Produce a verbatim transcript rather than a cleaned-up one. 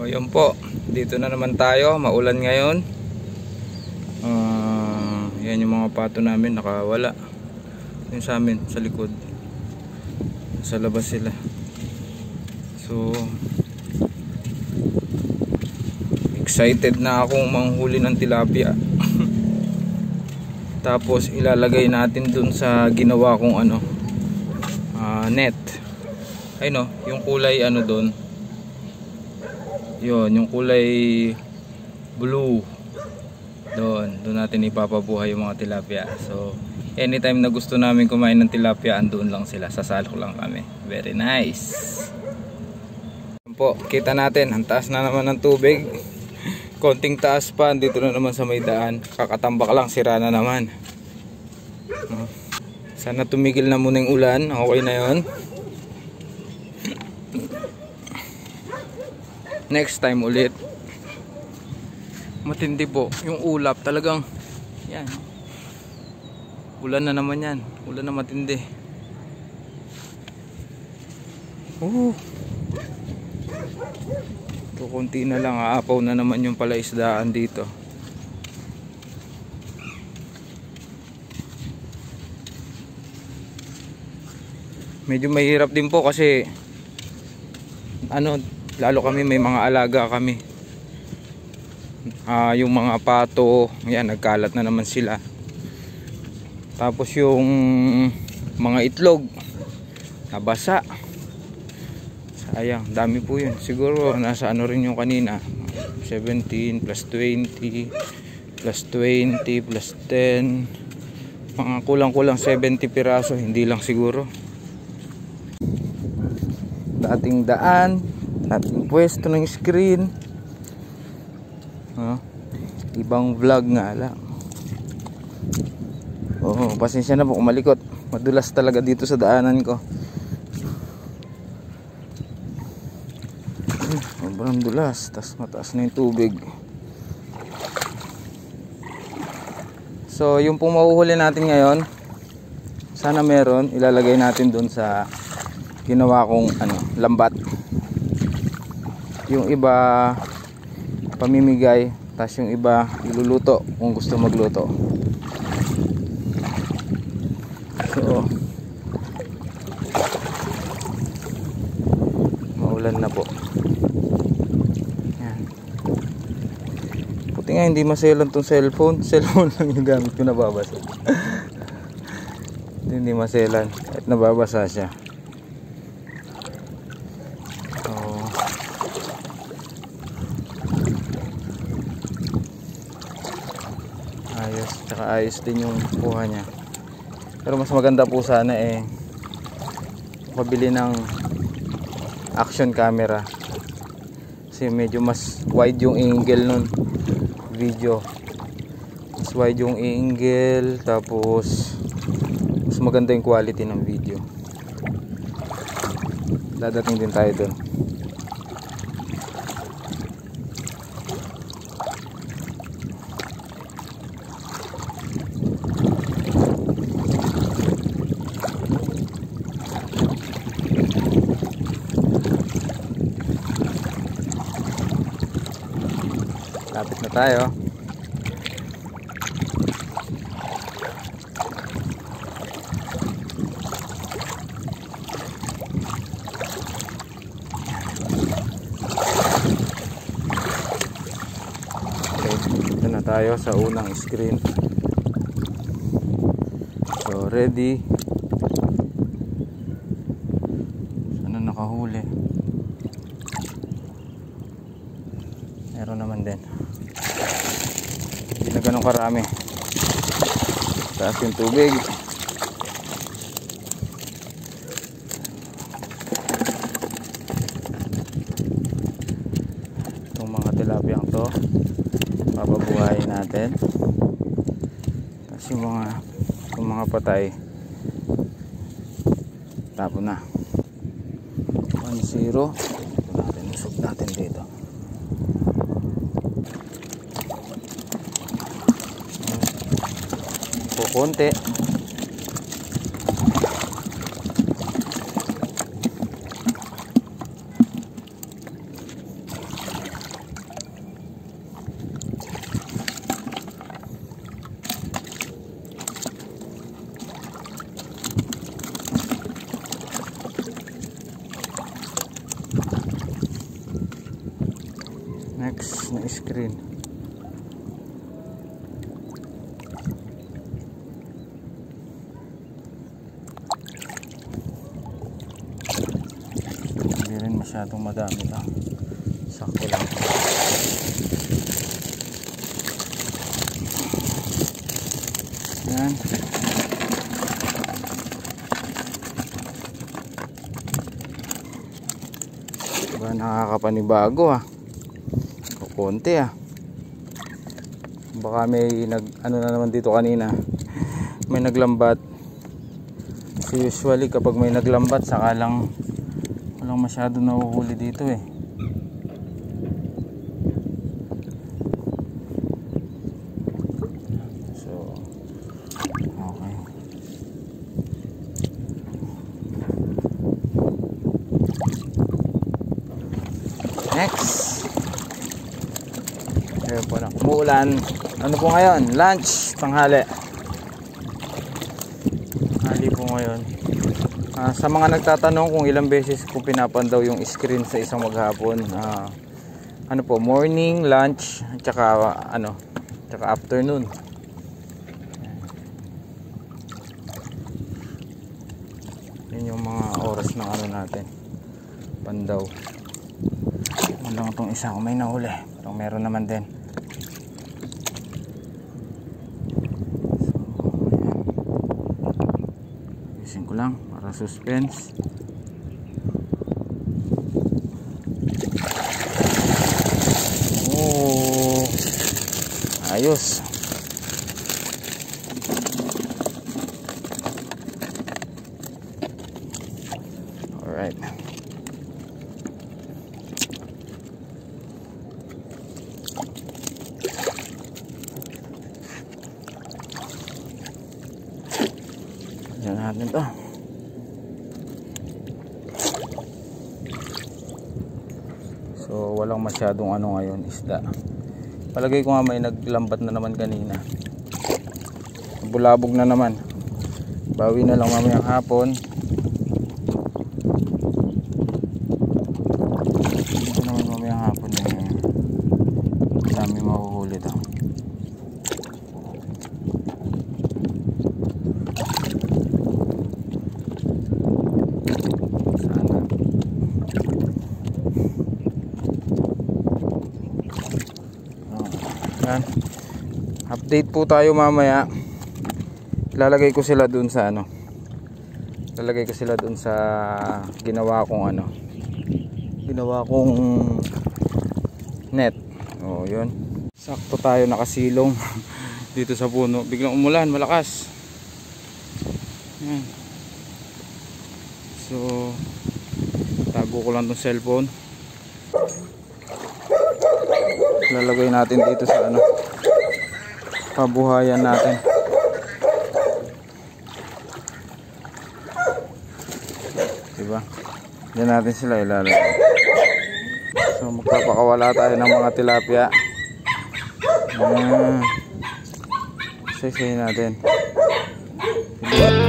So yun po, dito na naman tayo, maulan ngayon. uh, Yan yung mga pato namin, nakawala. Yung sa amin, sa likod, sa labas sila. So excited na akong manghuli ng tilapia. Tapos ilalagay natin dun sa ginawa kong ano, uh, net. Ay no, yung kulay ano dun, yun, yung kulay blue, doon doon natin ipapabuhay yung mga tilapia. So anytime na gusto namin kumain ng tilapia, andoon lang sila, sasalo lang kami. Very nice. Yan po, kita natin, ang taas na naman ng tubig. Konting taas pa, dito na naman sa may daan. Kakatambak lang, sira na naman. Sana tumigil na muna yung ulan. Okay na yun. Next time ulit. Matindi po yung ulap, talagang yan, ulan na naman yan. Ulan na matindi. Oh, ito konti na lang, aapaw na naman yung palaisdaan dito. Medyo mahirap din po kasi ano, lalo kami may mga alaga kami. Uh, yung mga pato, yan, nagkalat na naman sila. Tapos yung mga itlog nabasa. Sayang, dami po yun. Siguro nasa ano rin yung kanina, seventeen plus twenty plus twenty plus ten, mga kulang-kulang seventy piraso, hindi lang siguro. Dating daan, dating pwesto ng screen. Huh? Ibang vlog nga lang. Oh, pasensya na po kung malikot. Madulas talaga dito sa daanan ko. Sobrang dulas, tas mataas na yung tubig. So yung pong mahuhuli natin ngayon, sana meron, ilalagay natin doon sa ginawa kong ano, lambat. Yung iba pamimigay, tas yung iba iluluto kung gusto magluto. So maulan na po. Buti nga hindi maselan tong cellphone. Cellphone lang yung gamit ko, nababasa. Hindi maselan at nababasa siya. So ayos, tsaka ayos din yung kuha niya. Pero mas maganda po sana eh mabili ng action camera, kasi medyo mas wide yung angle nun video, mas wide yung angle, tapos mas maganda yung quality ng video. Dadating din tayo dun. Lapit na tayo. Okay, dito na tayo sa unang screen. So ready. Sana nakahuli. Meron naman din. Hindi na ganun karami. Taas yung tubig. Itong mga tilapia to papabuhayin natin. Tapos yung mga yung mga patay tapo na. one zero. Ito natin, usog natin dito. Konti. Next na screen. Hindi rin masyadong madami lang. Sakto lang. Yan. Diba nakakapanibago ah. Konti ah. Baka may nag ano na naman dito kanina. May naglambat. So usually kapag may naglambat saka lang walang masyado nahuhuli dito eh. So okay. Next. Ayan po na, umuulan. Ano po ngayon? Lunch, tanghali. Tanghali po ngayon. Uh, sa mga nagtatanong kung ilang beses ko pinapandaw yung screen sa isang maghapon, uh, ano po, morning, lunch, tsaka uh, ano, tsaka afternoon. Yan yung mga oras ng ano natin, pandaw. Ano lang itong isa kung may nahuli. Pero meron naman din. So, ko lang para suspense. Oh, ayos. Alright. Yan natin to. So walang masyadong ano ngayon, isda. Palagay ko nga may naglambat na naman kanina. Bulabog na naman. Bawi na lang mamayang hapon. Dito naman mamayang hapon eh. Dami mahuhuli to. Yan. Update po tayo mamaya. Ilalagay ko sila dun sa ano. Ilalagay ko sila dun sa ginawa kong ano. Ginawa kong net. Oh, yun. Sakto tayo nakasilong dito sa puno. Biglang umulan, malakas. Yan. So tago ko lang tong cellphone. Lalagay natin dito sa ano, pabuhayan natin. Diba? Diyan natin sila ilalagay. So magpapakawala tayo ng mga tilapia. Ah, Saysay natin. Diba?